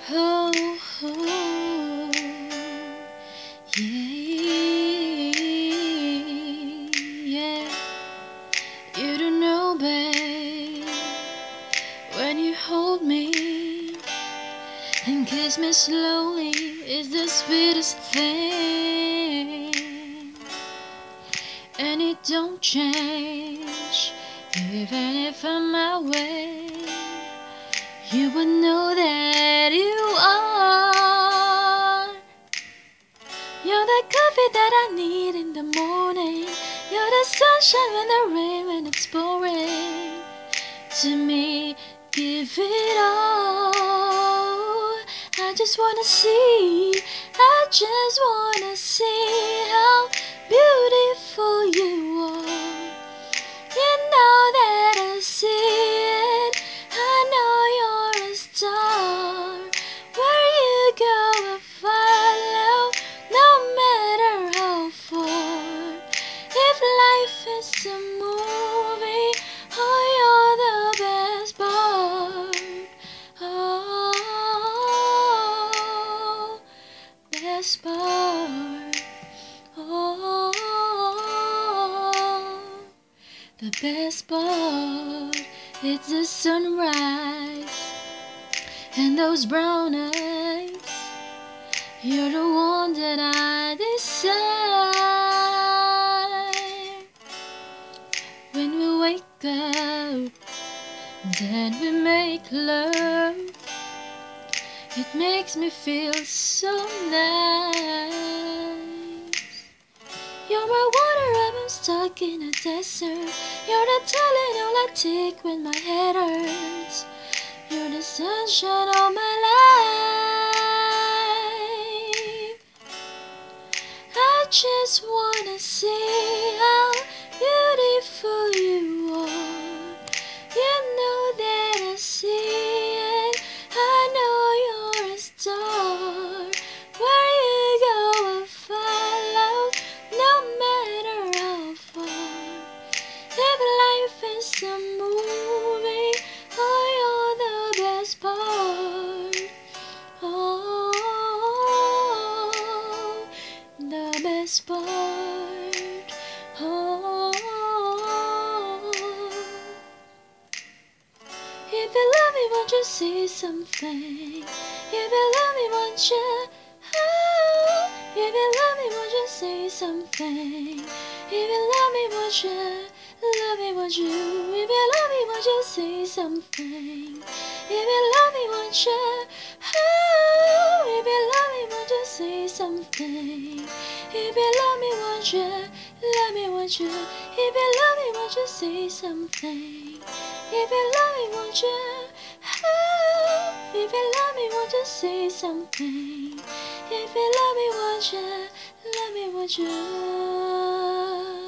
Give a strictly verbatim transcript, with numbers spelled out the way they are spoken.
Oh, oh, yeah, yeah. You don't know, babe, when you hold me and kiss me slowly, it's the sweetest thing. And it don't change, even if I'm away. You would know that you are. You're the coffee that I need in the morning. You're the sunshine when the rain, when it's pouring. To me, give it all. I just wanna see, I just wanna see how beautiful you are. You know that I see it, I know you're a star. Where you go I follow, no matter how far. If life is a movie, oh, you're the best part. Oh, best part. Oh, the best part. It's the sunrise and those brown eyes. You're the one that I desire. When we wake up, then we make love. It makes me feel so nice. You're my water, I'm stuck in a desert. You're the Tylenol I take when my head hurts. You're the sunshine of my life. I just wanna see how beautiful you are. You know that I see it, I know you're a star. Where you go I follow, no matter how far. If life is a movie, oh, you're the best part. Oh, the best part. Oh, if you love me, won't you say something? If you love me, won't you? Oh, if you love me, won't you say something? If you love me, won't you? Love me, won't you? If you love me, won't you say something? If you love me, won't you? Oh, if you love me, won't you say something? If you love me, won't you? Love me, won't you? If you love me, won't you say something? If you love me, won't you? Oh, if you love me, won't you say something? If you love me, won't you? Love me, won't you?